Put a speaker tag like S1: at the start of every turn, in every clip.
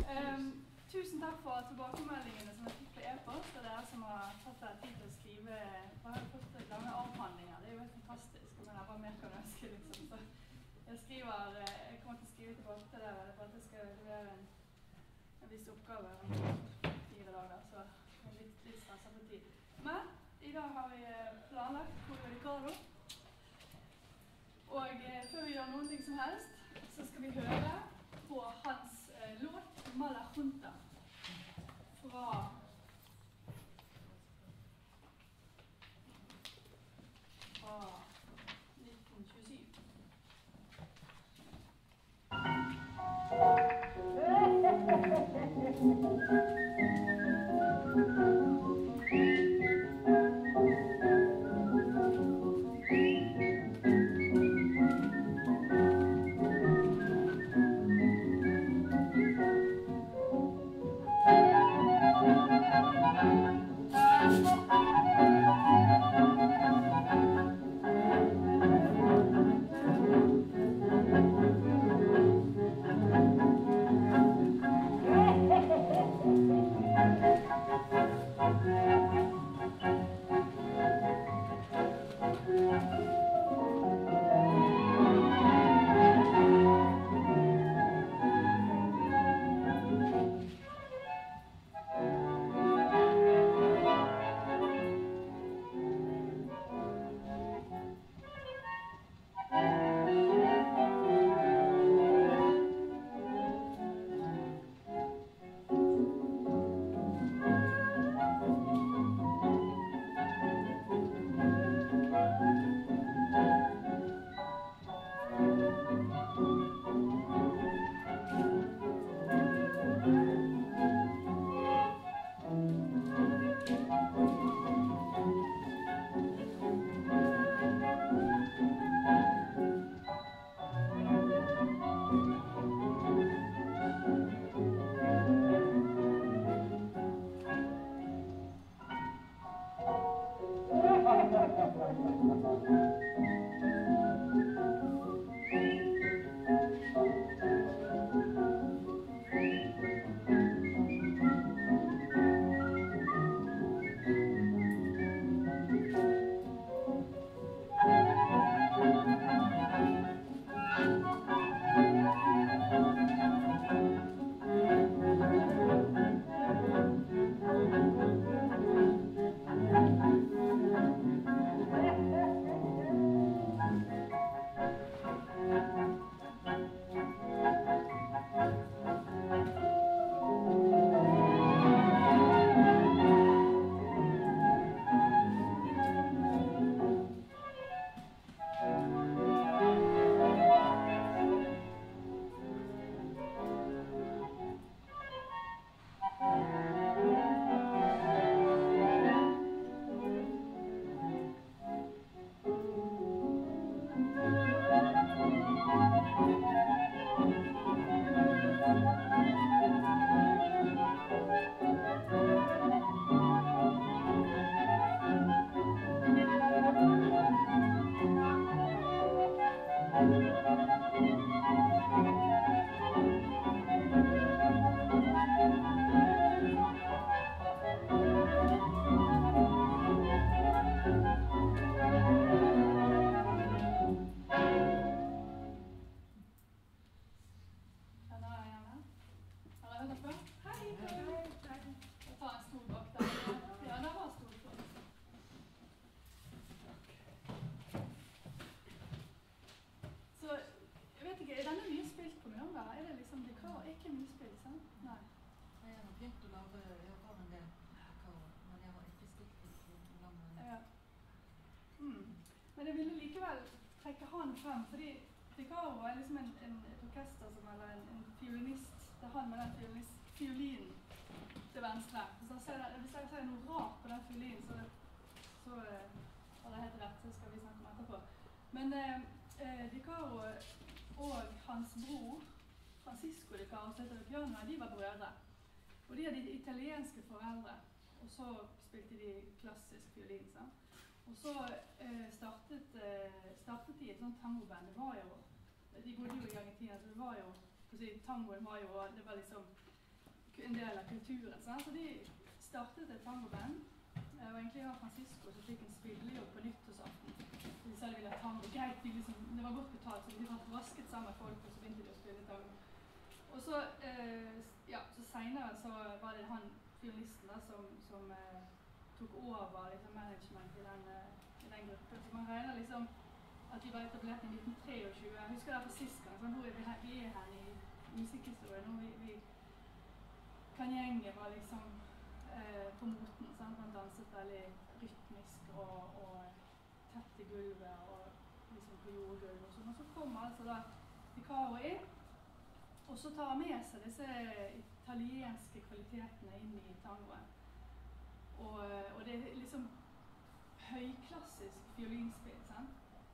S1: Tusen takk for tilbakemeldingene som jeg fikk på e-post, og dere som har tatt deg tid til å skrive. Jeg har fått lange avhandlinger, det er jo helt fantastisk, men jeg bare mer kan ønske, liksom. Så jeg kommer til å skrive tilbake til dere, for at jeg skal levere en viss oppgave om 4 dager, så det er litt stresset på tid. Men i dag har vi planlagt Julio Ricardo, og før vi gjør noen ting som helst, så skal vi høre på hans låt Mala Junta fra 1927. Men jeg ville likevel trekke han frem, fordi Ricardo er liksom et orkester som, eller en fiolinist, det er han med den fiolinen til venstre. Så hvis jeg ser noe rart på den fiolinen, så har det helt rett, så skal vi snakke om etterpå. Men Ricardo og hans bror, Francisco Ricardo, som heter Piano, de var brødre. Og de hadde italienske foreldre, og så spilte de klassisk fiolin, sant? Og så startet de et sånt tangoband. Det var jo, de bodde jo i Argentina, så det var jo, tangoen var jo, det var liksom en del av kulturen. Sant? Så de startet et tangoband. Det var egentlig Jan Francisco som fikk en spillejobb på nyttårsaften. De sa de ville ha tango. Greit, det var godt betalt, så de hadde rasket sammen folk, og så begynte de å spille tango. Og så, så senere så var det han fiolinisten da, som tok over liksom, management i den gruppen. Så man regner liksom at de var etablert i 1923. Jeg husker det på sist gang, sånn, vi er her i musikkhistorien. Kanjenge var liksom på moten, sant? Man danset veldig rytmisk og tett i gulvet og liksom på jordgulv og sånn. Og så kommer altså da Vicaro inn, og så tar han med seg disse italienske kvalitetene inn i tangoen. Og det er liksom høyklassisk fiolinspill, sant?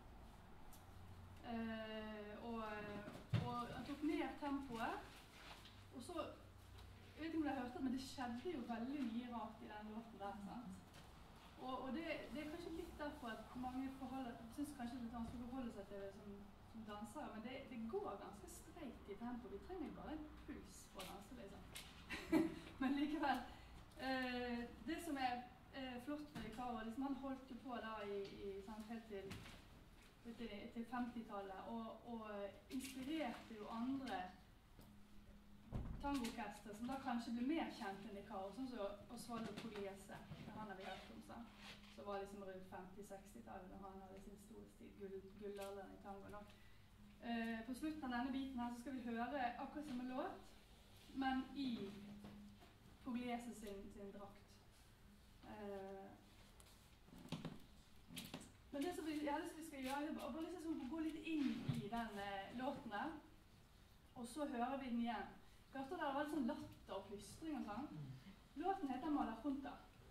S1: Og han tok ned tempoet, og så jeg vet ikke om dere har hørt det, men det skjedde jo veldig mye rart i den låten der, sant? Og det er kanskje litt derfor at mange synes kanskje det er vanskelig å forholde seg til det som dansere, men det går ganske streit i tempo. Vi trenger bare en puls for å danse, liksom. Men likevel, det som er flott med Vicaro, liksom han holdt jo på da helt til 50-tallet, og inspirerte jo andre tangoorkester som da kanskje ble mer kjent enn Vicaro, sånn som Osvaldo Pugliese, han har vi hørt om, så var liksom rundt 50-60-tallet når han hadde sin storstid, gullalderen i tango. På slutten av denne biten her så skal vi høre akkurat som en låt, men i Pugliese sin drakt. Men det som jeg har lyst til vi skal gjøre, er bare liksom gå litt inn i den låten der, og så hører vi den igjen. Hørte dere, det var litt sånn latter og plystring og sånn. Låten heter Malajunta.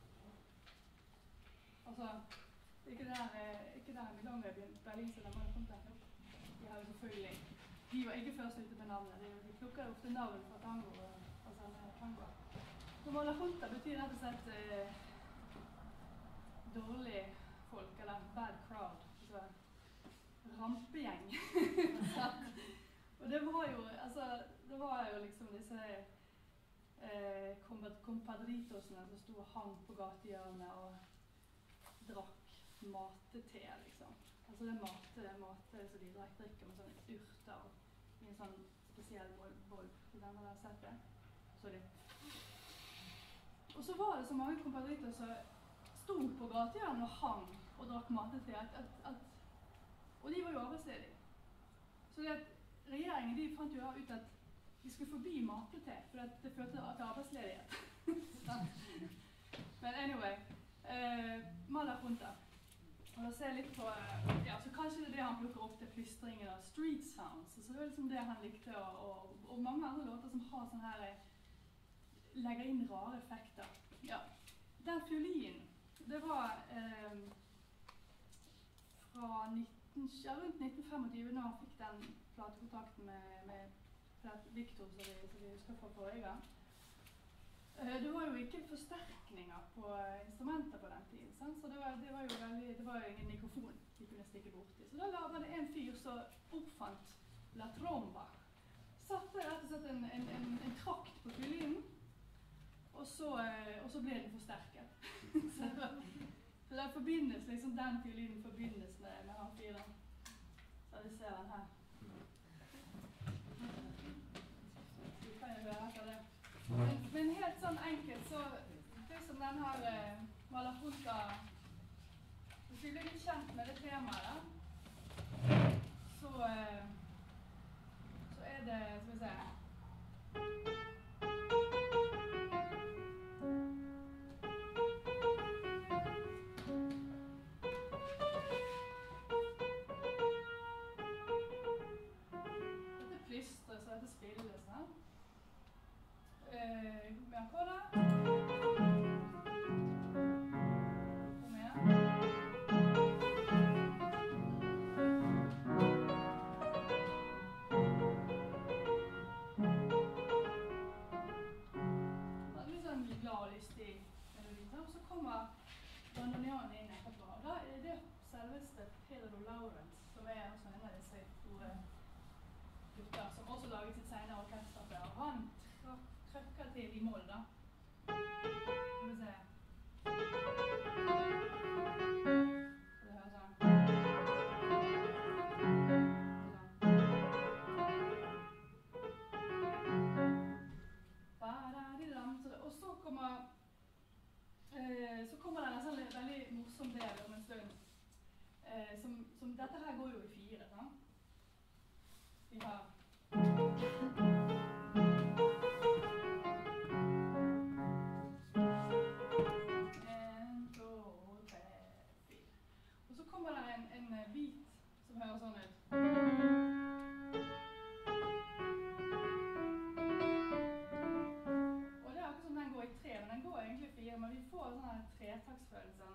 S1: Altså, ikke der Milonga i Berlin som er Malajunta. De har jo selvfølgelig, de var ikke først ute med navnet. De plukker ofte navn fra tango og sånne tango. Så Malajunta betyr rett og slett dårlig folk, eller bad crowd. Altså, rampegjeng. Og det var jo liksom disse compadritosene som stod og hang på gatehjørnet og drakk matete, liksom. Altså det mate som de drikker med sånne urter i en sånn spesiell boll. Den har dere sett det? Så og så var det så mange compadritos som stod på gatehjørnet og hang og drakk matete, og de var jo arbeidsledige. Så det at regjeringen de fant jo ut at de skulle forby matete, for det førte til arbeidsledighet. Men anyway, Malajunta. Og da ser jeg litt på, så kanskje det er det han plukker opp til plystringen av street sounds. Så det er liksom det han likte, og mange andre låter som har sånn her, legger inn rare effekter. Ja, den fiolinen, det var fra rundt 1925 når han fikk den platekontakten med Victor, som vi husker fra forrige gang. Det var jo ikke forsterkninger på instrumenter på den tiden, sant? Så det var jo ingen mikrofon de kunne stikke bort i. Så da var det en fyr som oppfant La Tromba. Satte rett og slett en trakt på fiolinen, og så ble den forsterket. Så det forbindes, liksom den fiolinen forbindes med han fyren. Så vi ser den her. Vi kan jo høre etter det. Men helt sånn enkelt, så det som den her Malajunta, hvis vi blir litt kjent med det temaet da, så er det, skal vi se, dette plystre, så dette spilles, da. Med akkorder. Kom igjen. Det er litt sånn glad og lystig melodi. Og så kommer bandoneonen inn etterpå. Og da er det selveste Pedro Lawrence, som er også en av disse store gutter, som også laget sitt senere orkester. Og han trøkker til i moll da. Skal vi se. Så det hører sånn. Og så kommer det en sånn veldig morsom del om en stund. Dette her går jo i 4, sant? Vi har 1, 2, 3, 4. Og så kommer det en bit som hører sånn ut. Og det er akkurat som den går i 3, men den går egentlig i 4, men vi får sånne tretaksfølelser.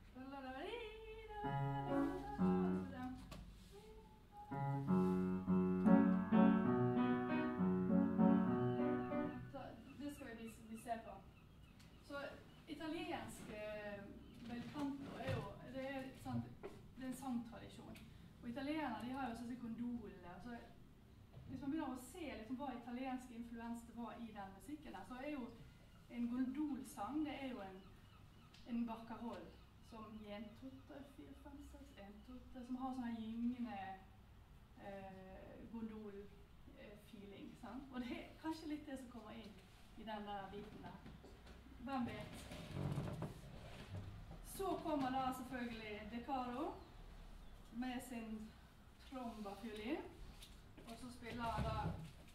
S1: Så italiensk belcanto er jo, det er en sangtradisjon. Og italienere, de har jo sånn gondoler. Så hvis man begynner å se liksom hva italienske influens det var i den musikken der, så er jo en gondolsang, det er jo en barcarolle som 1, 2, 3, 4, 5, 6, 1, 2, 3, som har sånne gyngende gondol-feeling, sant? Og det er kanskje litt det som kommer inn i den der biten der. Hvem vet? Så kommer da selvfølgelig De Caro med sin tromba-fiolin, og så spiller han da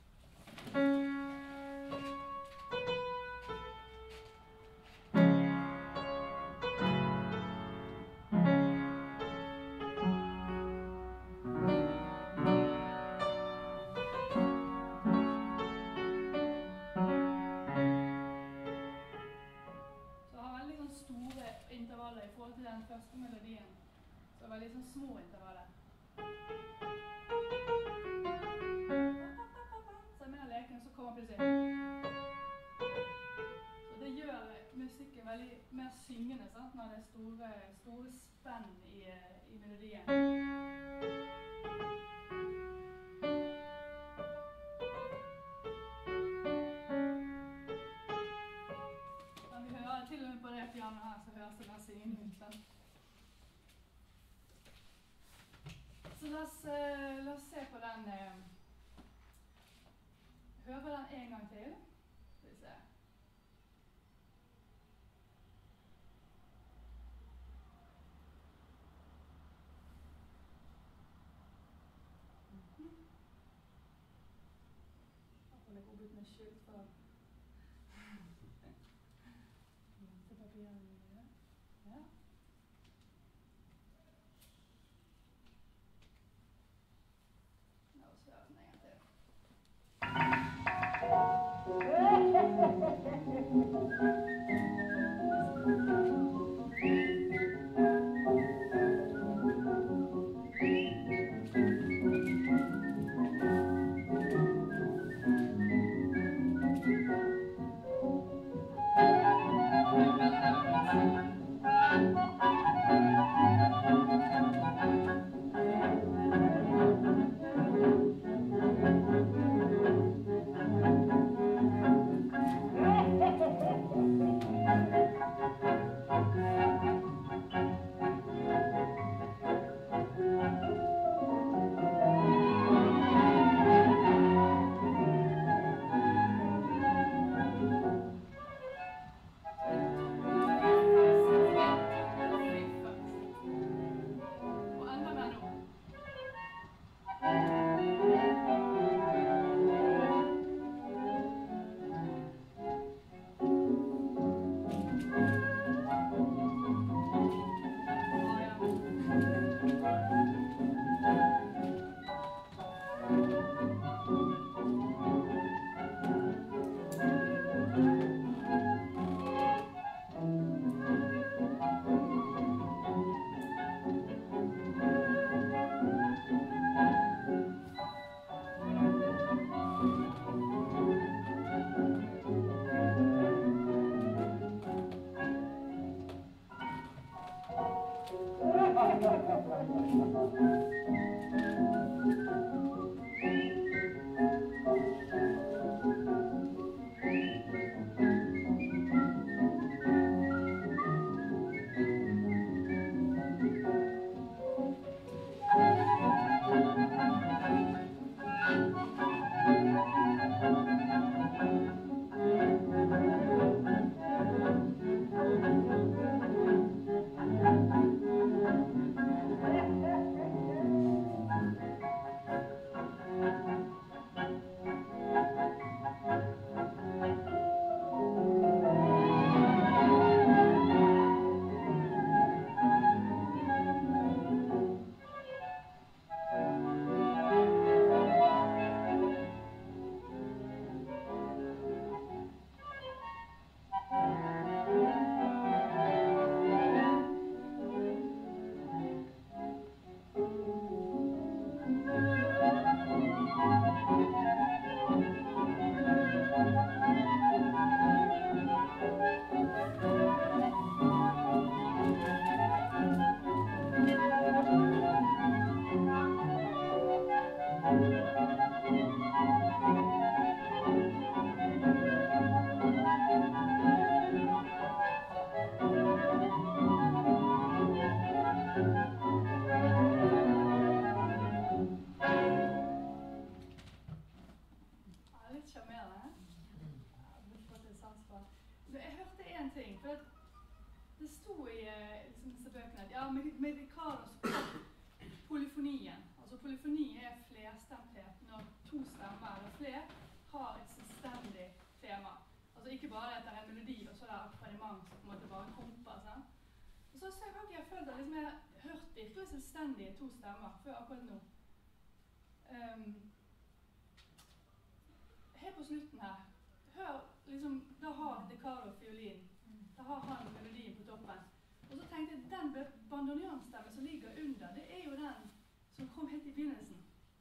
S1: i forhold til den første melodien, så det var litt sånn små intervaller. Så med den leken så kommer plutselig. Så det gjør musikken veldig mer syngende, sant? Når det er store spenn i melodien. Til og med på det pianoet her, så høres det mer syngende ut. Så la oss se på den. Høre den en gang til. Skal vi se. Jeg får legge opp ut med skyld for ja. La oss høre den en gang til. sans for. Jeg hørte en ting, for det sto i liksom disse bøkene at ja, Medicaros polyfonien. Altså polyfoni flerstemthet når to stemmer eller flere har et selvstendig tema. Altså ikke bare at det en melodi og så det akkompagnement som på en måte bare komper. Sånn. Og så har ikke jeg følt at liksom, jeg har hørt virkelig selvstendige to stemmer før akkurat nå. Helt på slutten her, hør liksom, da har De Caro fiolin, da har han melodien på toppen. Og så tenkte jeg, den bandoneonstemmen som ligger under, det jo den som kom helt i begynnelsen.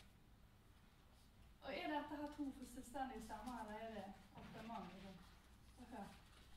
S1: Og dette her to selvstendige stemmer, eller det akkompagnement? Liksom? Okay.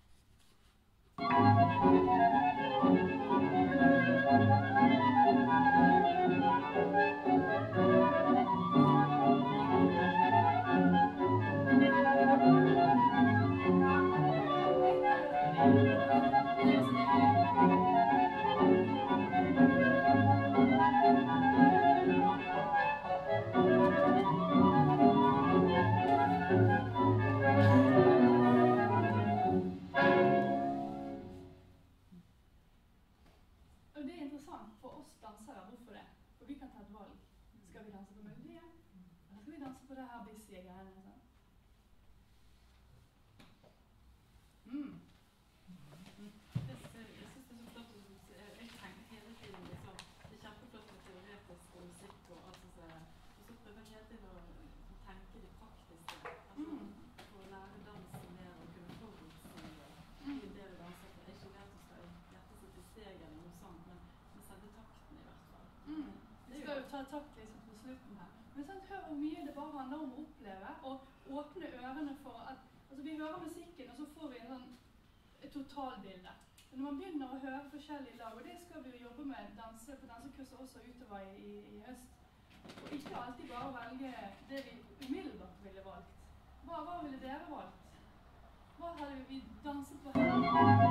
S1: Takk liksom på slutten her. Men sånn, hør hvor mye det bare handler om å oppleve og åpne ørene for at altså, vi hører musikken og så får vi en sånn et totalbilde. Når man begynner å høre forskjellige lag, og det skal vi jobbe med på dansekurset også utover i høst, og ikke alltid bare velge det vi umiddelbart ville valgt. Hva ville dere valgt? Hva hadde vi danset på her?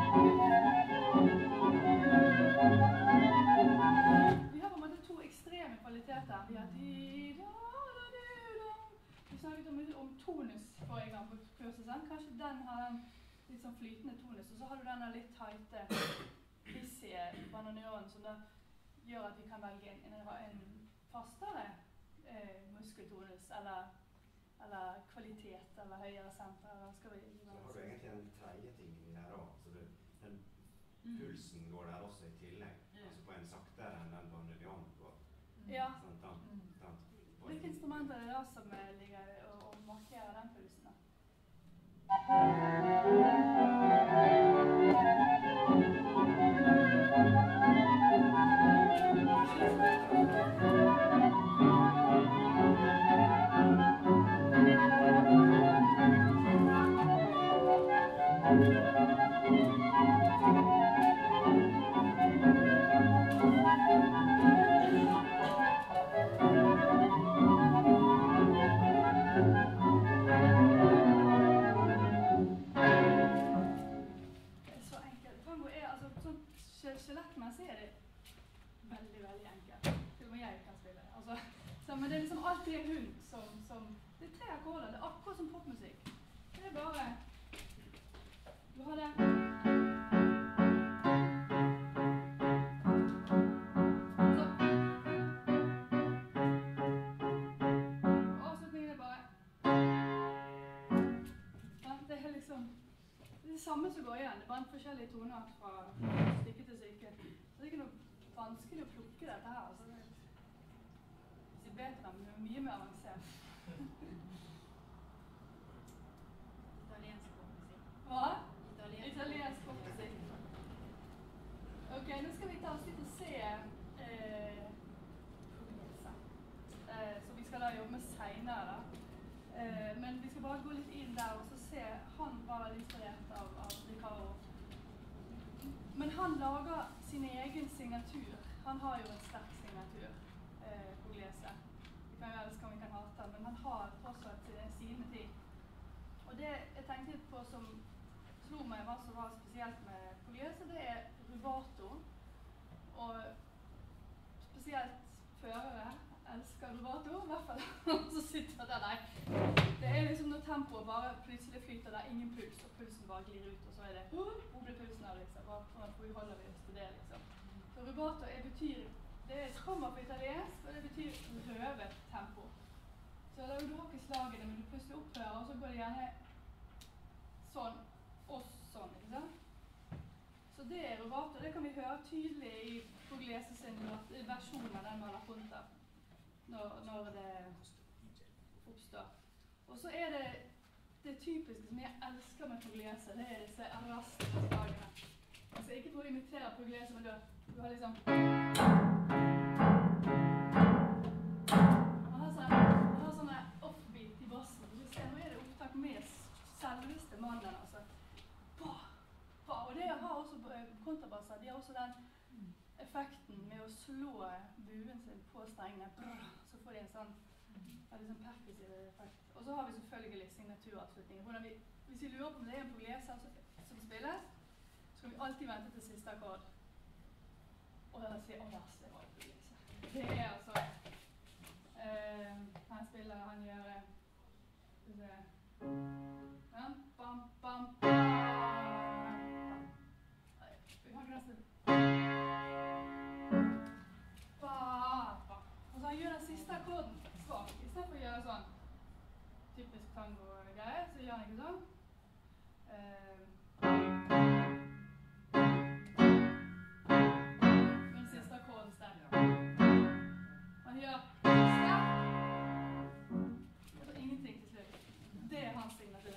S1: Vi har på en måte to ekstreme kvaliteter. Vi har vi snakket om tonus forrige gang på kurset, sant? Kanskje den har en litt sånn flytende tonus, og så har du denne litt tighte, hissige bandoneonen som da gjør at vi kan velge en fastere muskeltonus, eller kvalitet, eller høyere senter, eller skal vi...
S2: Så har du egentlig den tredje tingen i her også, så den pulsen går der også i tillegg, altså på en saktere enn den bandoneonen går.
S1: Ja.
S2: Hvilke
S1: instrumenter det da som ligger og markerer den pulsen da? Skjelettmessig det veldig, veldig enkelt. Til og med jeg kan spille. Altså, men det liksom alltid rundt som det tre akkorder. Det akkurat som popmusikk. Det bare du har det. Så. Og avslutningen bare det liksom det samme som går igjen. Det er bare forskjellige toner fra stykke til stykke. Så det er ikke noe vanskelig å plukke dette her. Altså, hvis jeg vet dem, det er mye mer avansert.
S3: Italiensk popmusikk.
S1: Hva? Italiensk popmusikk. Ok, nå skal vi ta oss litt og se som vi skal da jobbe med senere. Men vi skal bare gå litt inn der og så se han var inspirert av De Caro. Men han lager sin egen signatur. Han har jo en sterk signatur på Pugliese. Vi kan jo elske om vi kan hate han, men han har fortsatt sine ting. Og det jeg tenkte på som slo meg hva som var spesielt med Pugliese, det rubato. Og spesielt førere, elsker rubato, i hvert fall så sitter der, nei. Det er liksom når tempoet bare plutselig flyter, det er ingen puls, og pulsen bare glir ut, og så er det, hvor ble pulsen av liksom, hvordan forholder vi oss til det liksom. Så rubato det kommer på italiensk, og det betyr røvet tempo. Så da du har ikke slagene, men du plutselig opphører, og så går det gjerne sånn, og sånn, ikke sant? Så det er rubato, det kan vi høre tydelig i Pugliese sin versjon av den Malaconta, når det oppstår. Og så er det typiske som jeg elsker med Pugliese, det er disse raste slagene. Altså ikke for å imitere Pugliese, men du har liksom... Han har sånne offbeat i bassen. Du ser, nå er det opptak med selveste mannen, altså. Og det har også kontrabasser, de har også den effekten med å slå buen sin på strengene, så får de en sånn perkussiv effekt. Og så har vi selvfølgelig signaturavslutningen. Hvis vi lurer på om det er en Pugliese som spilles, så kan vi alltid vente til siste akkord. Og da sier det var Pugliese. Det er altså, han gjør, bam, bam, bam, vi kan nesten, og så han gjør den siste akkorden svak, i stedet for å gjøre sånn typisk tango-greie, så gjør han ikke sånn. Den siste akkorden sterk. Han gjør sterk, og så ingenting til slutt. Det er hans signatur.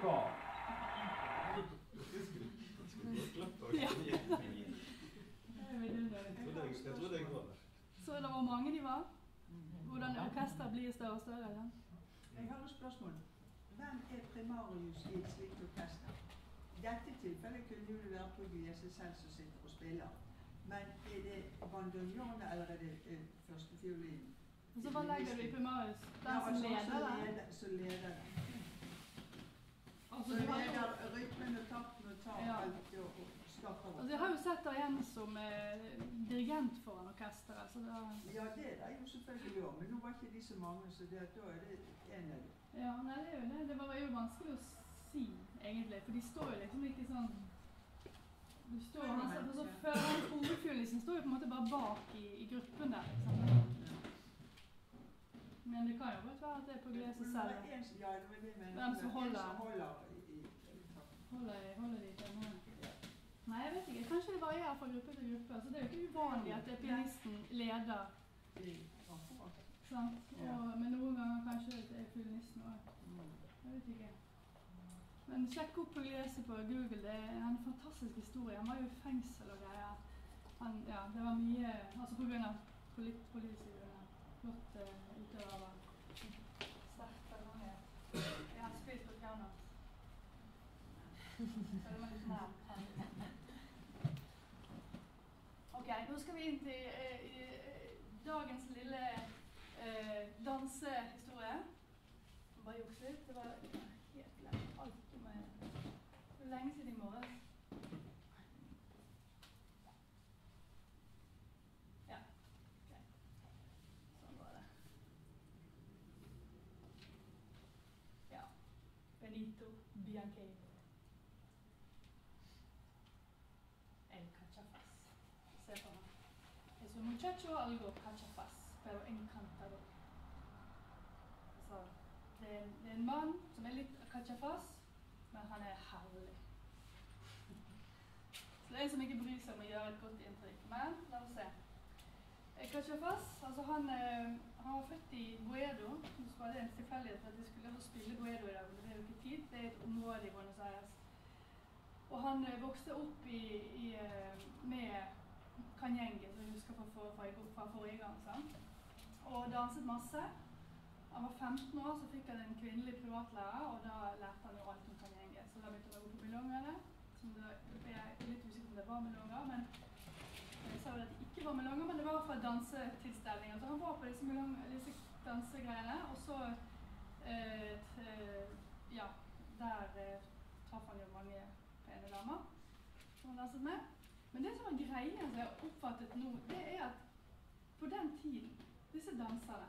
S3: hva?
S1: Ja.
S2: Jeg trodde jeg var der.
S1: Så det var mange de var? Hvordan orkester blir større og større? Ja?
S4: Jeg har et spørsmål. Hvem er primarius i et slikt orkester? I dette tilfellet kunne jo det være Pugliese selv som sitter og spiller. Men er det bandoneon eller er det førstefiolin?
S1: Så hva legger du i primarius? Den som leder det?
S4: Så leder det.
S1: Altså,
S4: Så leder rytmen og takten og tar alt og starter opp.
S1: Altså, jeg har jo sett deg igjen som dirigent foran orkesteret, så da...
S4: Ja, det er jo selvfølgelig også, men nå var ikke de så mange, så da er det en av dem.
S1: Ja, nei, det er jo det. Det var jo vanskelig å si, egentlig, for de står jo liksom ikke sånn... Du står jo nesten, så før hovedfiolisten står jo på en måte bare bak i gruppen der, liksom. Men det kan jo godt være at det er Pugliese selv.
S4: Ja, det var det jeg mener.
S1: Hvem som holder
S4: i
S1: de tennene. Nei, jeg vet ikke. Kanskje det varierer fra gruppe til gruppe. Så det er jo ikke uvanlig at pianisten leder. Sant? Men noen ganger kanskje det er fiolinisten også. Jeg vet ikke. Men sjekk opp Pugliese på Google. Det er en fantastisk historie. Han var jo i fengsel og greier. Det var mye, altså på grunn av politiske grunner. Flott utøver. Sterkt personlighet. Jeg har spilt på piano. Så det var litt nær. Ok, nå skal vi inn til dagens lille dansehistorie. Bare juks litt. Det var helt glemt alt om det lenge siden i morgen. Ja, ok. Sånn var det. Ja, Benito Bianchi. El Cachafaz. Se på meg. Es un muchacho algo cachafaz, pero encantador. Så, det er en mann som er litt cachafaz, men han er herlig. Så det er en som ikke bryr seg om å gjøre et godt inntrykk. Men, la oss se. Cachafaz, altså han var født i Boedo. Så var det en tilfeldighet for at de skulle spille Boedo i dag, men det er jo ikke tid. Det er et område i Buenos Aires. Og han vokste opp med Canyengue, som jeg husker fra forrige gang, sant? Og danset masse. Han var 15 år, så fikk han en kvinnelig privatlærer, og da lærte han jo alt om Canyengue. Så da begynte han å gå på milongene, som jeg er litt usikker om det var milonger, men jeg sa jo at det ikke var milonger, men det var i hvert fall dansetilstelninger. Så han var på disse dansegreiene, og så, der traff han jo mange pene damer som han danset med. Men det som var greien som jeg har oppfattet nå, det er at på den tiden, disse danserne,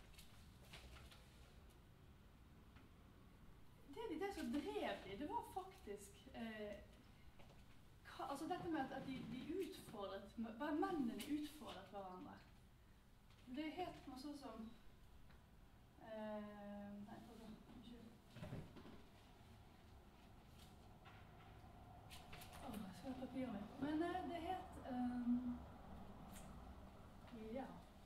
S1: det som drev de, det var faktisk altså dette med at de utfordret, mennene utfordret hverandre. Det er helt noe sånn som nei, unnskyld. Jeg skal ha papiret mitt. Men det het ja.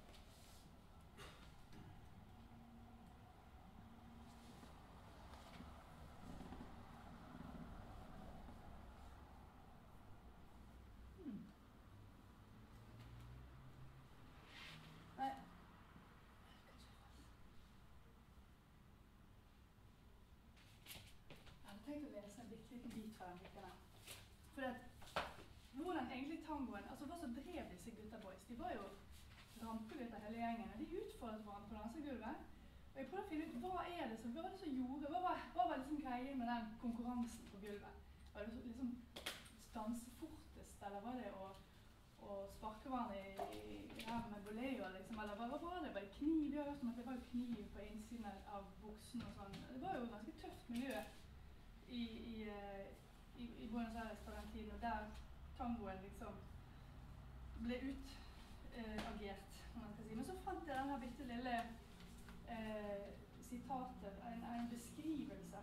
S1: Jeg tenkte å lese en liten bit fra den boken her. For hvordan egentlig tangoen, altså hva som drev disse gutta boys, de var jo rampegutter hele gjengen, og de utfordret hverandre på dansegulvet. Og jeg prøvde å finne ut, hva var det som gjorde, hva var liksom greien med den konkurransen på gulvet? Var det liksom danse fortest, eller var det å sparke hverandre i ræven med boleo, liksom, eller hva var det? Var det kniv? Vi har hørt om at det var kniv på innsiden av buksen og sånn. Det var jo et ganske tøft miljø i Buenos Aires på den tiden, og der tangoen liksom ble utagert, om man skal si. Men så fant jeg denne bitte lille sitatet, en beskrivelse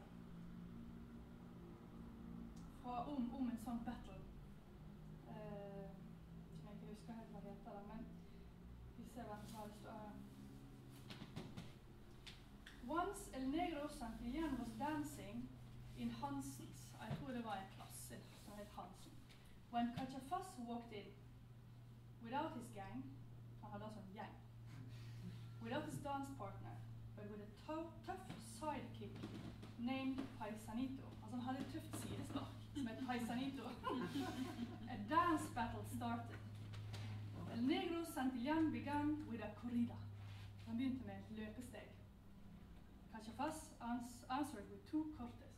S1: om en sånn battle. Som jeg ikke husker helt hva heter det, men vi ser hva det står her. Once El Negro Santillán was dancing in Hansens, jeg tror det var en plass som het Hansen. When Kachafas walked in, without his gang, han hadde altså en gjeng, without his dance partner, but with a tough sidekick named Paisanito. Altså han hadde et tøft sidespark som het Paisanito. A dance battle started. El Negro Santillán began with a corrida. Han begynte med et løpesteg. Kachafas answered with 2 cortes.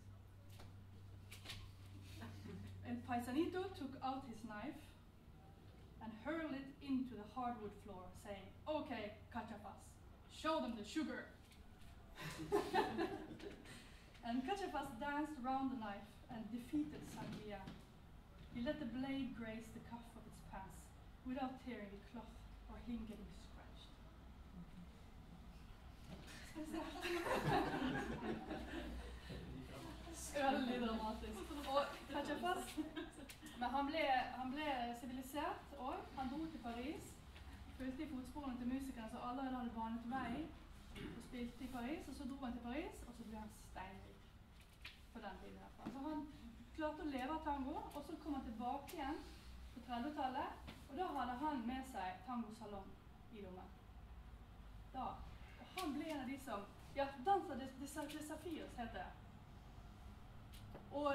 S1: El Paisanito took out his knife and hurled it into the hardwood floor, saying, "Okay, Kachafas, show them the sugar." And Kachafas danced around the knife and defeated Santillán. He let the blade graze the cuff of its pants without tearing the cloth or him getting scratched. Veldig dramatisk. Og Kachafas, men han ble sivilisert, og han dro til Paris, fulgte i fotsporene til musikerne som allerede hadde banet vei, og spilte i Paris, og så dro han til Paris, og så ble han steinrik på den tiden herfra. Så han klarte å leve av tango, og så kom han tilbake igjen på 30-tallet, og da hadde han med seg Tango Salon i lommen. Og han ble en av de som, ja, Danza de Safiros heter det. Og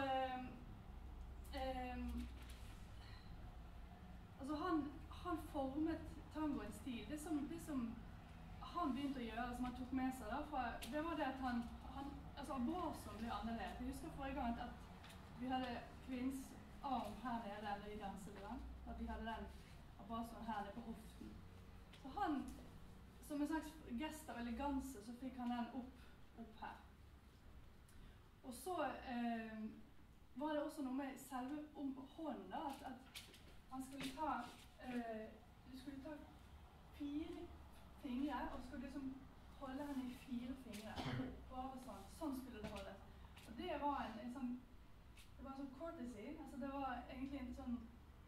S1: altså han formet tangoens stil. Det som han begynte å gjøre, som han tok med seg da, det var det at altså abrasoen ble annerledes. Jeg husker forrige gang at vi hadde kvinns arm her nede når vi danset den. At vi hadde den abrasoen her nede på hoften. Så han, som en slags gest av eleganse, så fikk han den opp her. Og så var det også noe med selve hånden da, at han skulle ta, du skulle ta 4 fingre, og skulle liksom holde henne i 4 fingre, bare sånn. Sånn skulle det holde. Og det var en sånn, det var en sånn courtesy, altså det var egentlig en sånn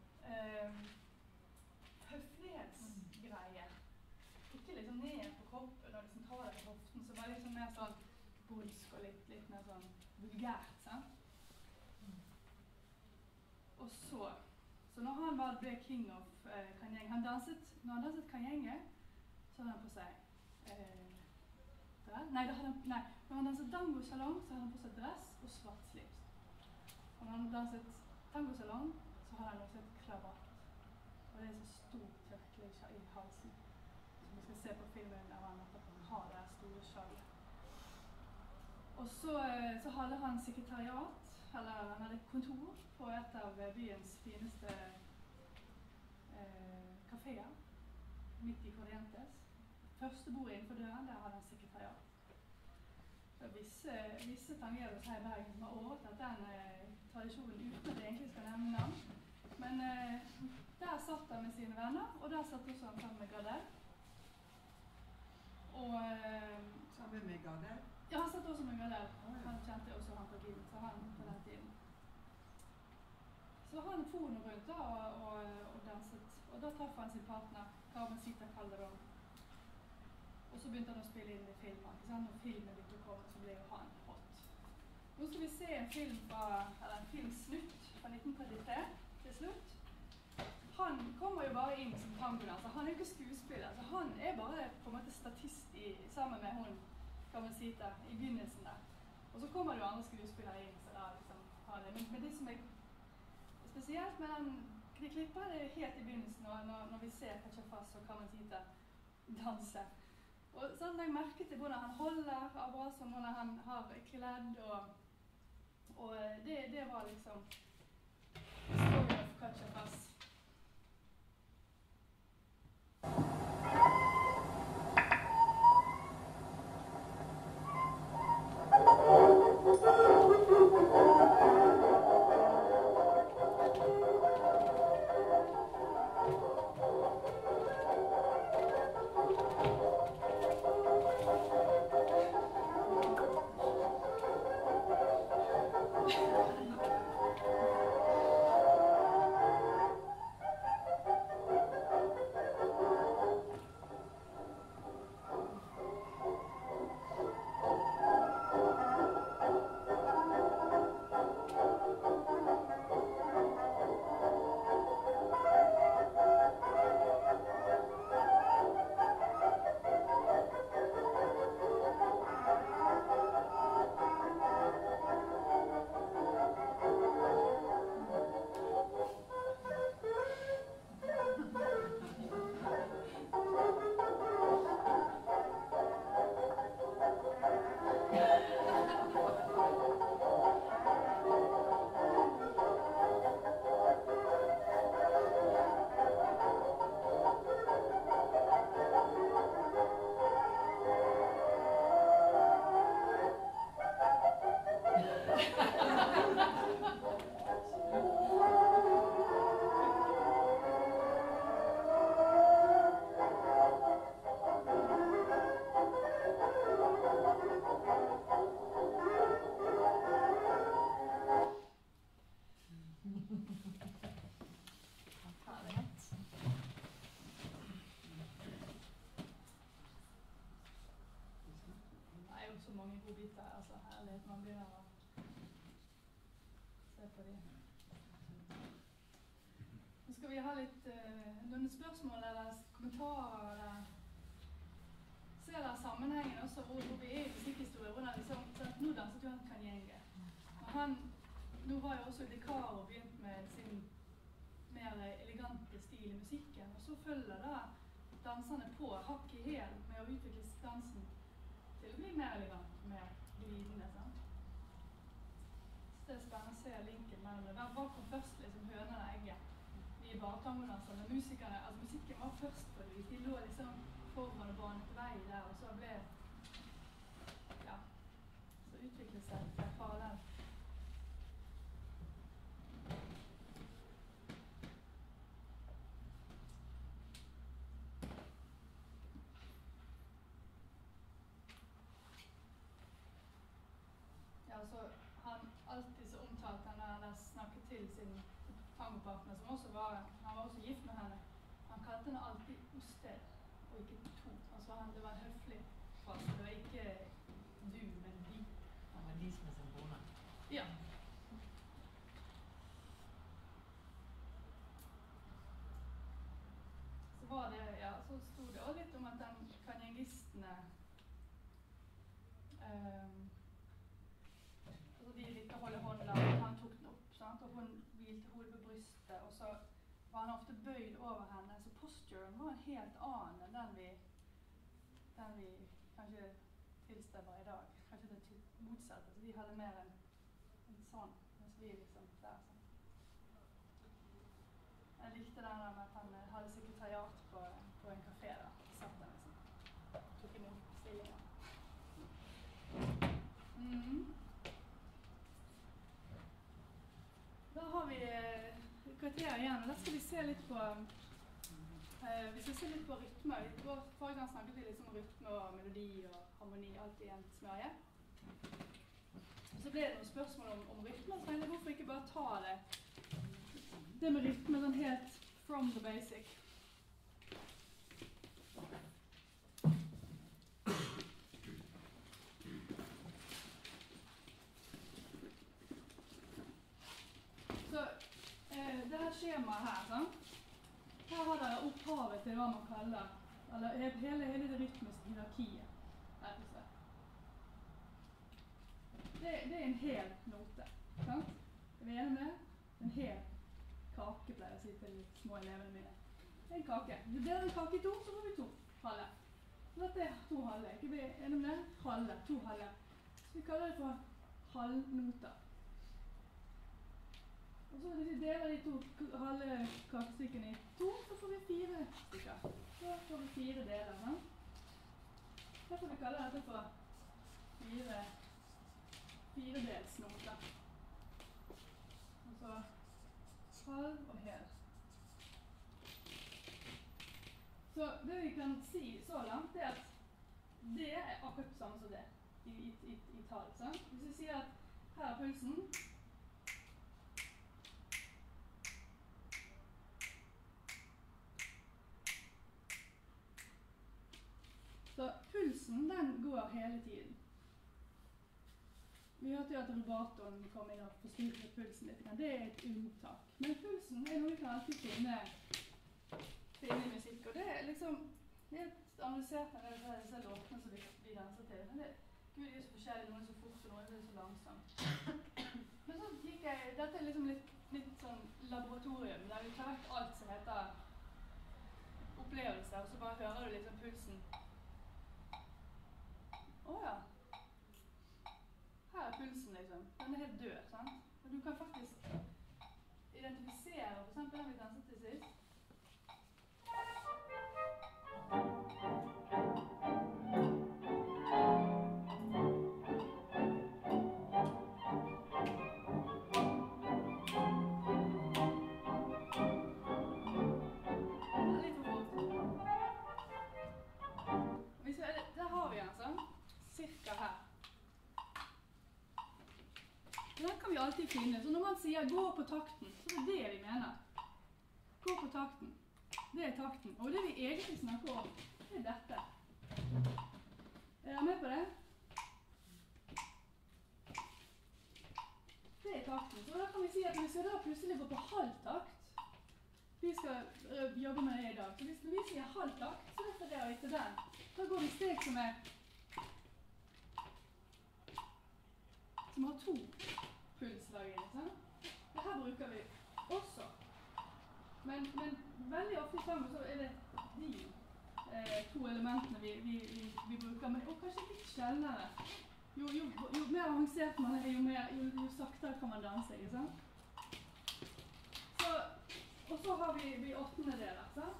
S1: høflighetsgreie. Ikke liksom ned på kroppen og liksom ta det på hoften, så var det liksom mer sånn bolsk og litt mer sånn vulgært, sant? Og så når han ble king of Kanyeng, når han danset Kanyenge, så hadde han på seg når han danset Tango Salon, så hadde han på seg dress og svart slips. Og når han danset Tango Salon, så hadde han også et kravatt. Og det er så stort tørkle i halsen. Så vi skal se på filmen av han at han har det store skjallet. Og så hadde han sekretariat, eller han hadde kontor på et av byens fineste kaféer, midt i Corrientes. Første bordet innenfor døren, der hadde han sekretariat. Det er visse tangerer her i Bergen som har overtatt den tradisjonen uten at jeg egentlig skal nevne navn. Men der satt han med sine venner, og der satt også han sammen med Gardel. Og
S4: sammen med Gardel?
S1: Ja, han satt også med Gardel. Han kjente også han på tiden, så han på den tiden. Så han for noe rundt da, og danset. Og da traff han sin partner, Carmencita Calderón. Og så begynte han å spille inn i filmen. Når filmen begynte å komme, så ble jo han hot. Nå skal vi se en filmsnutt fra 1933 til slutt. Han kommer jo bare inn som tangodanser. Han er ikke skuespiller, så han er bare på en måte statist sammen med hun, Carmencita, i begynnelsen der. Og så kommer det jo andre skuespillere inn, så da liksom har det. Men det som er spesielt med den klippet, det er helt i begynnelsen, når vi ser Kachafas og Carmencita danse. Og sånn jeg merket til hvordan han holder abrasoen, hvordan han har kledd, og det var liksom story of Kachafas. mange godbiter, altså herlighet, man begynner å se på de. Så skal vi ha litt, noen spørsmål eller kommentarer, eller se der sammenhengen også, hvor vi i musikkhistorie, hvordan liksom, nå danset jo han Kanyenge. Nå har jo også Decaro begynt med sin mer elegante stil i musikken, og så følger da danserne på hakk i hæl med å utvikle dansen til å bli mer elegant, mer glidende, sant? Så det er spennende å se linken mellom det. Hva kom først, liksom hønen og egget? Vi er bare tangodanser, men musikerne, altså musikken var først på det. De lå liksom foran og banet vei der, og så ble, ja, så utviklet seg parallelt. Så han alltid så omtalt henne eller snakket til sin tangopartner, som også var, han var også gift med henne. Han kalte henne alltid Osted, og ikke to. Altså det var en høflig frase. Det var ikke du, men de.
S3: Han var de som er sin kone.
S1: Ja. Så var det, ja, så stod det også litt om at den kanyangistene de likte å holde hånden lav, han tok den opp, sant? Og hun hvilte hodet på brystet, og så var han ofte bøyd over henne, så posturen var en helt annen enn den vi kanskje tilstreber i dag. Kanskje det motsatte, så de hadde mer en sånn, mens vi liksom der sånn. Jeg likte den der med at han hadde sekretariat på en kafé da, satt der liksom, tok imot stillingen. Da har vi kvarter igjen, og da skal vi se litt på vi skal se litt på rytme. Forrige gang snakket vi litt om rytme og melodi og harmoni, alt i en smørje. Så ble det noen spørsmål om rytme, så tenkte jeg hvorfor ikke bare ta det med rytme sånn helt from the basic. Det her skjemaet her, sant? Her har dere opphavet til hva man kaller, eller hele det rytmiske hierarkiet, rett og slett. Det er en hel note, sant? Er vi enige med det? En hel kake, pleier jeg å si til små elevene mine. Det er en kake. Hvis det er en kake i to, så får vi to halve. Så dette er to halve, ikke vi enige med det? Halve, to halve. Så vi kaller det for halvnoter. Og så hvis vi deler de to halve kakestykkene i to, så får vi 4 stykker. Så får vi 4 deler, sant? Derfor vi kaller dette for 4-delsnoter. Og så halv og hel. Så det vi kan si så langt er at det er akkurat det samme som det i tall, sant? Hvis vi sier at her er pulsen, så pulsen, den går hele tiden. Vi hørte jo at rubatoren kom inn og forstyrret pulsen litt. Det er et unntak. Men pulsen er noe vi kan alltid finne i musikk. Og det er liksom helt analysert når det er disse låtene som vi danser til. Men Gud er så forskjellig, noen er så fort og noen er så langsomt. Men så gikk dette er liksom litt sånn laboratorium, der vi tar vekk alt som heter opplevelser, og så bare hører du liksom pulsen. Åja. Her er pulsen liksom. Den er helt død, sant? Og du kan faktisk identifisere, for eksempel den vi danset til sist. Alltid finne. Så når man sier 'gå på takten', så er det vi mener. Gå på takten. Det er takten. Og det vi egentlig snakker om, det er dette. Er dere med på det? jeg da plutselig går på halvtakt, vi skal jobbe med det i dag, så hvis vi sier halvtakt, så refererer vi til den. Da går vi steg som har 2 pulsslag inn, sant? Det her bruker vi også. Men veldig ofte i tango så er det de 2 elementene vi bruker, men og kanskje litt sjeldnere. Jo mer avansert man er, jo saktere kan man danse, ikke sant? Og så har vi 8. deler, sant?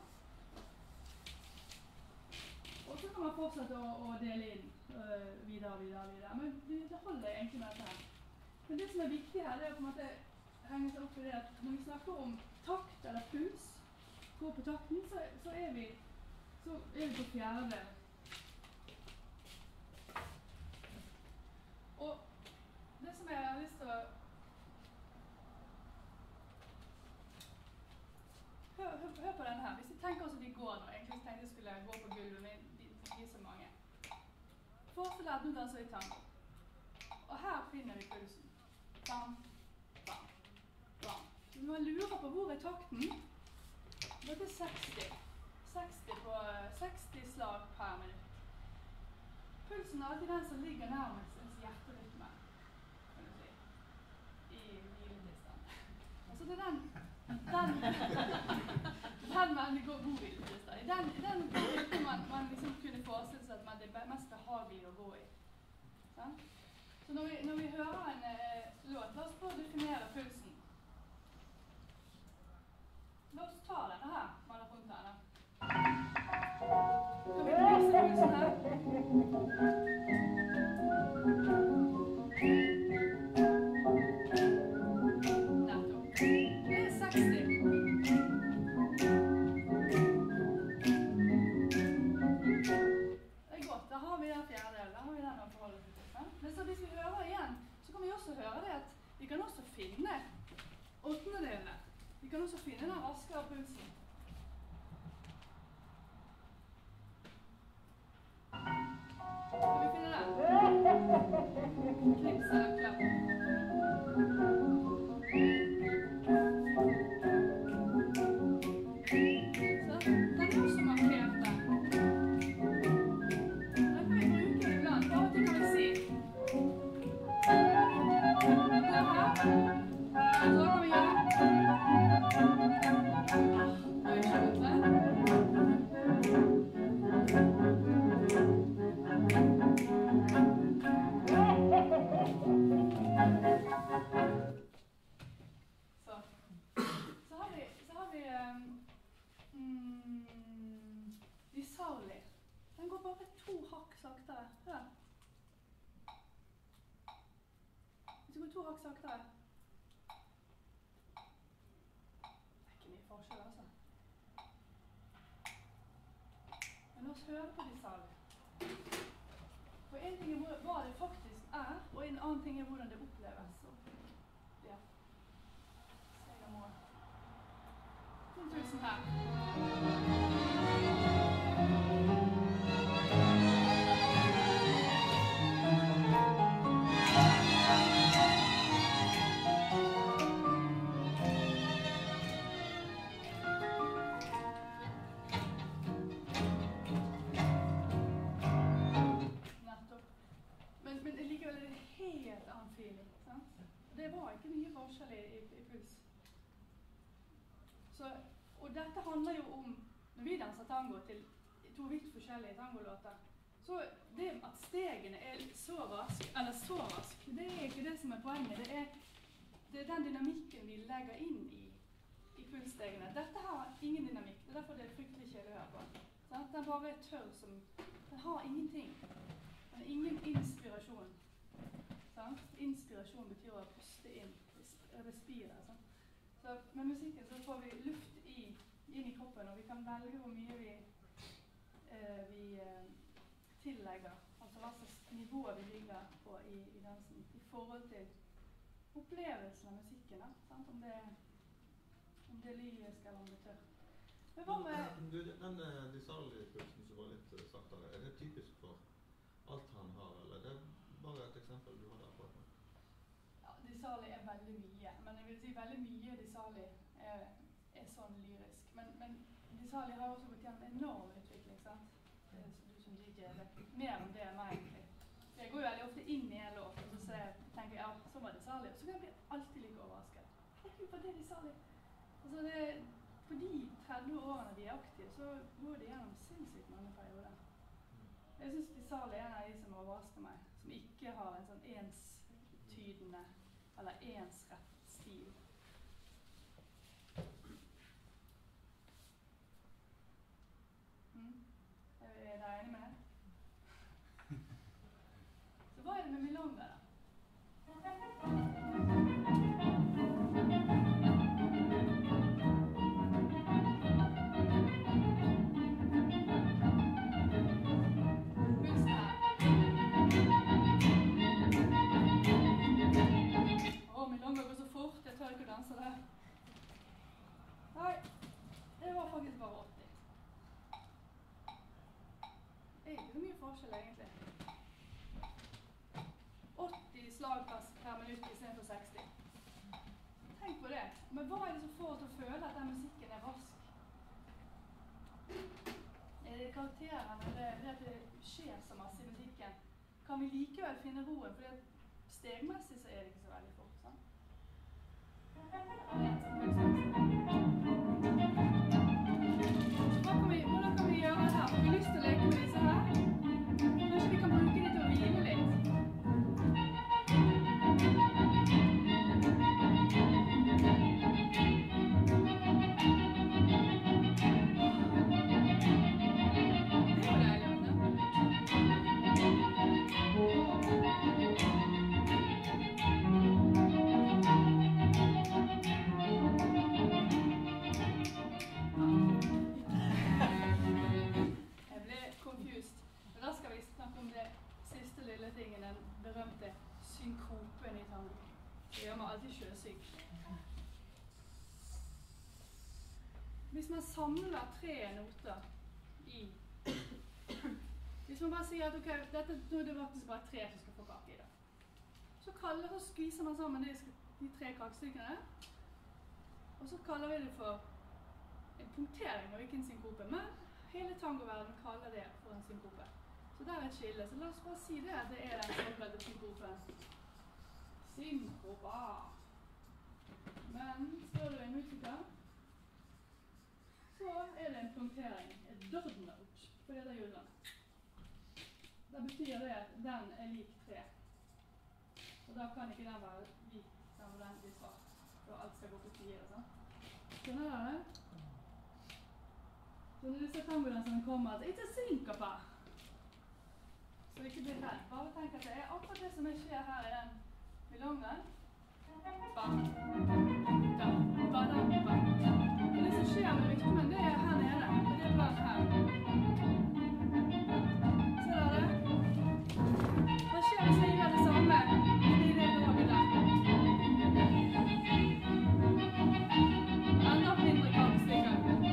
S1: Og så kan man fortsette å dele inn videre. Men det holder egentlig med dette her. Men det som er viktig her, det er på en måte henge seg opp i det at når vi snakker om takt eller puls, gå på takten, så er vi på 4. del. Og det som jeg har lyst til å hør på denne her. Hvis vi tenker oss at vi går nå, egentlig tenkte jeg skulle gå på gulvet, men de er så mange. Forestill deg at nå danser vi tango. Og her finner vi pulsen. Bam, bam, bam. Når man lurer på hvor er takten, dette er 60 slag per minutt. Pulsen er alltid den som ligger nærmest ens hjerterytme, kan du si, i hviletilstand. Altså det er den man går god hviletilstand. I den rytmen man liksom kunne forestille seg at det er mest behagelig å gå i. Sånn? Så når vi hører en låt, la oss prøve å definere pulsen. La oss ta denne her, man har funnet denne. Kan vi pulse pulsen her? Nettopp. Det er 60. Det er godt, da har vi den 4. delen, da har vi den å forholde til. Men så hvis vi hører igjen, så kan vi også høre det at vi kan også finne 8. delene. Vi kan også finne den raskere pulsen. Skal vi finne den? Knips eller klapp. Så, den er også markert der. Den kan vi bruke iblant. Av og til kan vi si. Den her. Så kan vi gjøre. Så har vi Visali. Den går bare 2 hakk saktere. Hør. Hvis vi går 2 hakk saktere. Forskjell, altså. Men la oss høre på Visali. For en ting er hva det faktisk er, og en annen ting er hvordan det oppleves. Så, ja. Se jeg må. 1000 her. Det var ikke mye forskjell i puls. Så, og dette handler jo om, når vi danser tango til 2 vidt forskjellige tangolåter, så det at stegene er så rask, det er ikke det som er poenget. Det er den dynamikken vi legger inn i pulsstegene. Dette har ingen dynamikk, det er derfor det er fryktelig kjedelig å høre på. Den bare er tørr som, den har ingenting. Den har ingen inspirasjon. Inspirasjon betyr å puste inn, respire. Så med musikken så får vi luft inn i kroppen, og vi kan velge hvor mye vi tillegger, altså hva slags nivå vi ligger på i dansen, i forhold til opplevelsen av musikken, om det er lyrisk eller om det er tørt. Men hva med...
S5: Den Visali-pulsen som var litt saktere, er det typisk for alt han har, eller det er bare et eksempel du har der på?
S1: Ja, Sali er veldig mye, men jeg vil si veldig mye Di Sali er sånn lyrisk. Men Di Sali har også gått gjennom en enorm utvikling, sant? Du som DJ vet mer om det enn meg egentlig. Så jeg går jo veldig ofte inn i en låt, og så tenker jeg, ja, så var Di Sali, og så kan jeg bli alltid like overrasket. Herregud, var det Di Sali? Altså på de 30 årene de er aktive, så går de gjennom sinnssykt mange perioder. Jeg synes Di Sali er en av de som overrasker meg, som ikke har en sånn enstydende eller ensrett stil. Er dere enig med det? Så hva er det med milonga da? Milonga går så fort, jeg tør ikke å danse det. Nei, det var faktisk bare 80. Det er ikke så mye forskjell egentlig. 80 slag per minutt i stedet for 60. Tenk på det. Men hva er det som får oss til å føle at den musikken er rask? Er det karakterene, eller det at det skjer så masse i musikken? Kan vi likevel finne roen? Fordi at stegmessig så er det ikke så veldig fort, sant? Hvordan kan vi gjøre det her? Har vi lyst til å leke med disse her? Kanskje vi kan bruke det til å hvile litt? Den berømte synkopen i tango. Det gjør meg alltid sjøsyk. Hvis man samler 3 noter i Hvis man bare sier at ok, dette, nå er det faktisk bare 3 som skal få kake i dag. Så skviser man sammen de 3 kakestykkene, og så kaller vi det for en punktering og ikke en synkope. Men hele tangoverden kaller det for en synkope. Så der er et skille, så la oss bare si det at det er den såkalte synkopen. Synkopa. Men spør du en musiker, så er det en punktering, et dot note, for det er jullene. Da betyr det at den er lik 3. Og da kan ikke den være lik den og den blir svart, for alt skal gå på 4 og sånn. Skjønner dere det? Så når disse tangodanserne kommer at it's a synkopa. Så ikke bli redd. Bare tenk at det er akkurat det som skjer her i den milongen. Bam, da, ba, da, ba. Og det som skjer med rytmen, det er her nede. Og det er bare her. Ser dere det? Hva skjer hvis jeg gjør det samme i det laget der? Enda mindre kakestykker.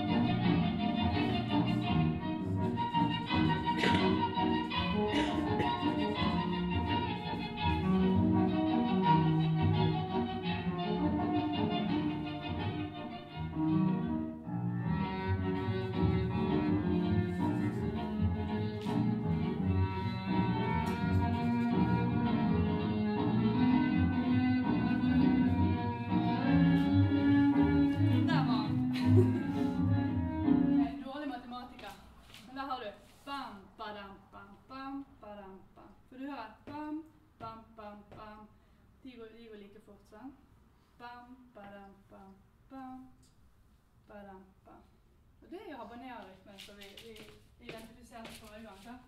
S1: De går like fort, sånn. Bam, badam, bam, bam, badam, bam. Og det er jo habanero-rytmen som vi identifiserte forrige gang, så.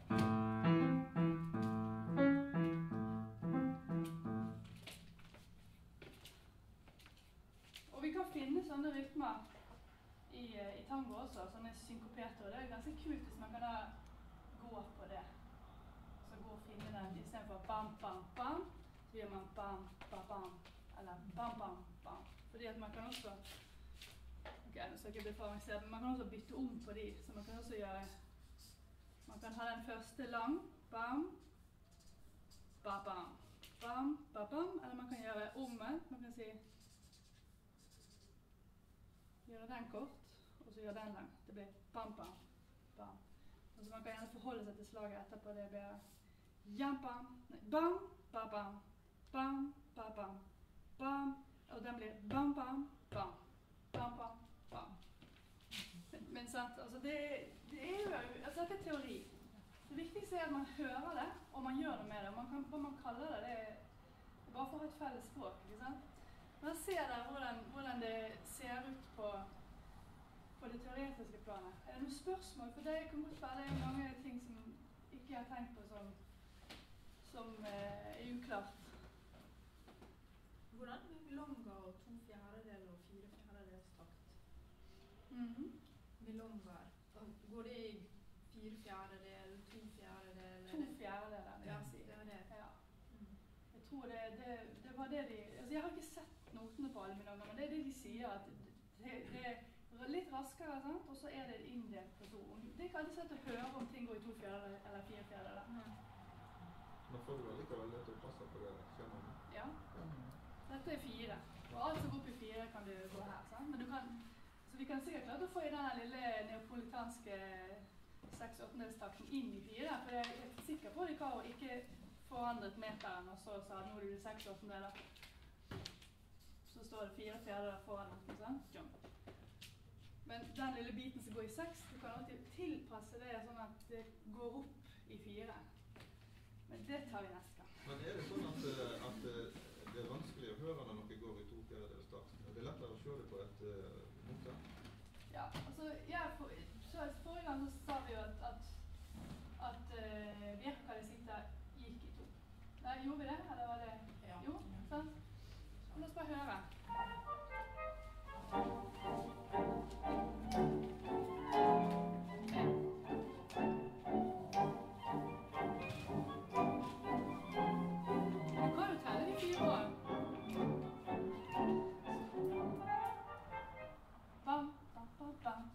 S1: Og vi kan finne sånne rytmer i tango også, sånne synkoperte, og det er ganske kult hvis man kan da gå på det. Så gå og finne den i stedet for bam, bam, bam. Så gjør man bam, bam, bam, eller bam, bam, bam. Fordi at man kan også, ok, nå skal jeg ikke bli for avansert, men man kan også bytte om på de, så man kan også gjøre, man kan ha den første lang, bam, bam, bam. bam, ba, bam, eller man kan gjøre omvendt. Man kan si gjøre den kort, og så gjøre den lang. Det blir bam, bam, bam. Og så man kan gjerne forholde seg til slaget etterpå. Det blir jam, bam, nei, bam, ba, bam, bam, ba, bam, bam, og den blir bam, bam, bam, bam, bam, bam. Men sant, altså det er jo, altså dette er teori. Det viktigste er at man hører det, og man gjør noe med det. Hva man kaller det, det er bare for å ha et felles språk, ikke sant? Man ser der hvordan det ser ut på det teoretiske planet. Er det noen spørsmål? For det kan godt være det er mange ting som ikke jeg har tenkt på som er uklart.
S6: Hvordan med milonga og 2/4 og 4/4 takt? Milonga, går det i 4/4, 2/4?
S1: 2/4, vil jeg si.
S6: Det var det.
S1: Ja. Jeg tror det var det de... Altså jeg har ikke sett notene på alle milonger, men det er det de sier, at det er litt raskere, sant? Og så er det inndelt på to. Det er ikke alltid sett å høre om ting går i 2/4 eller 4/4.
S5: Nå får du allikevel det til å passe på det skjemaet.
S1: Ja. Dette er 4. Og alt som går opp i 4 kan du gå her, sant? Men du kan... Så vi kan sikkert klare å få i denne lille neapolitanske 6/8-takten inn i 4, for jeg er sikker på at Ikaro ikke forandret meteren, og så sa at nå det blir 6/8. Så står det 4/4 foran den, sant? Jump. Men den lille biten som går i 6, du kan alltid tilpasse det sånn at det går opp i 4. Men det tar vi neste gang.
S5: Men er det sånn at det er vanskelig å høre når noe går i 2/4 takt? Det er lettere å se det på et note?
S1: Ja, altså forrige gang så sa vi jo at Virka-Lisita gikk i 2. Nei, gjorde vi det, eller var det?
S6: Ja.
S1: Jo, sant? La oss bare høre. Du kan jo telle de 4 år. Bam, bam, bam, bam.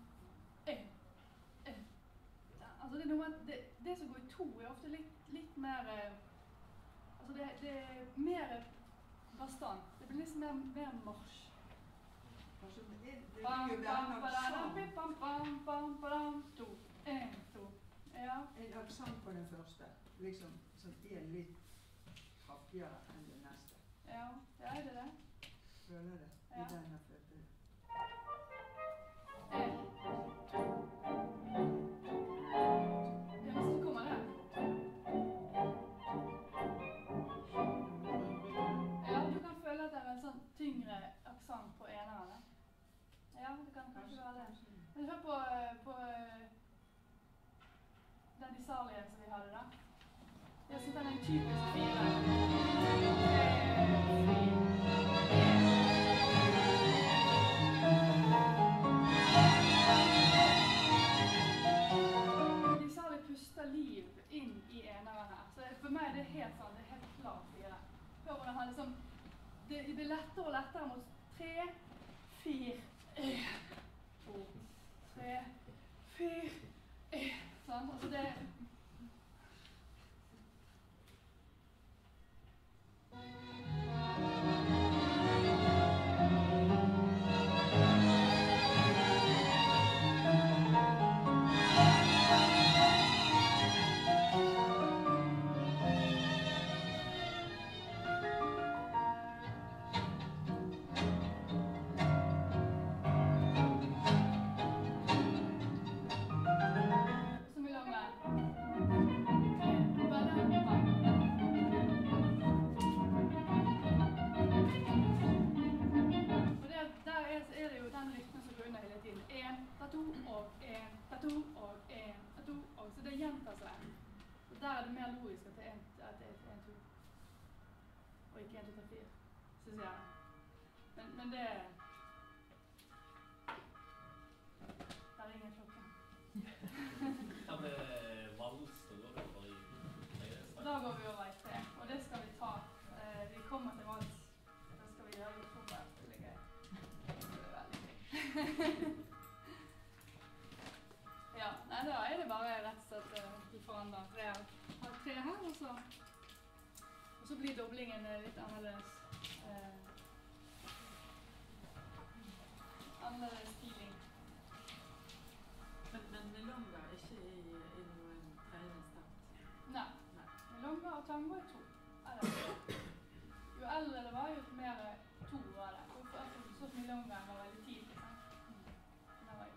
S1: Altså det er noe med det som går i 2 er ofte litt mer altså det er mer bastant. Det blir liksom mer marsj.
S4: Altså, det
S1: Bam,
S4: vil jo
S1: bam,
S4: være en
S1: badam,
S4: aksent.
S1: bam, bam, bam, badam, 2. 1, 2. Ja.
S4: En aksent på den første, liksom, som er litt kraftigere enn den neste.
S1: Ja, er det det?
S4: Føler det i
S1: Ja.
S4: denne føttene.
S1: 1, 2. Ja, men så kommer det. Ja, du kan føle at det er en sånn tyngre aksent på enerne. Ja, det kan kanskje være det. Men hør på den disarlien som vi hadde da. Jeg synes den er en typisk 4. Disarlie puster liv inn i eneren her. Så for meg er det helt sånn, det er helt klart 4. Hør hvordan han liksom, det blir lettere og lettere mot 3, 4, 1, 2, 3, 4, 1. Sånn, altså det... Der er det mer logisk at det er 1, 2, og ikke 1, 2, 3, 4, synes jeg. Men det... Der er ingen klokke.
S7: Ja, med vals, da går vi over i 3.
S1: Da går vi over i 3, og det skal vi ta. Vi kommer til vals. Det skal vi gjøre i oktober. Det er gøy. Det er veldig gøy. Ja, nei, da er det bare rett og slett de forandrer 3 her, og så blir det doblingen er litt annerledes. Annerledes feeling.
S3: Men Milonga er ikke i noen tegningstakt?
S1: Nei.
S3: Nei.
S1: Milonga og tango er 2. Eller, jo eldre det var, jo mer 2 var det. Jeg forstod at Milonga var veldig tidlig, sant? Den var jo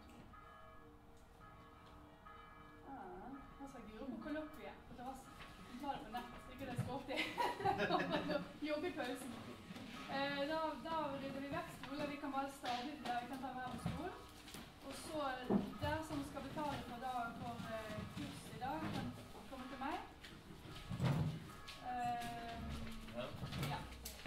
S1: 2. Her skal Guro på kollokvie på terrassen. Hun tar det på nett, så ikke det skal opp til. Jobbe i pausen. Da rydder vi vekk stoler. Vi kan bare stable der, vi kan ta hver stol. Og så der som skal betale for kurs i dag, kan komme til meg. Ja.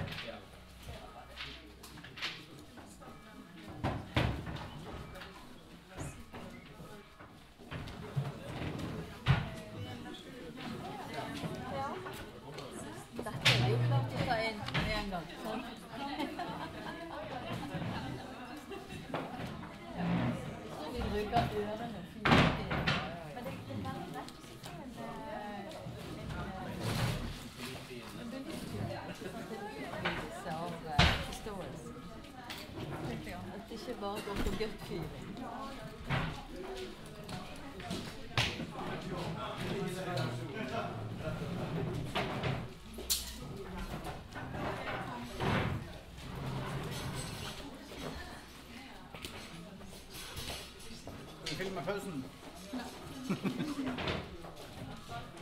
S8: Dette er jo klart å ta inn med en gang, sånn. Så vi bruker ørene fint. Men det er veldig lett å sitte en bevisstgjørelse, sånn at det utvidelse av forståelse. At det ikke bare går på gut feeling.
S9: Filmer pausen.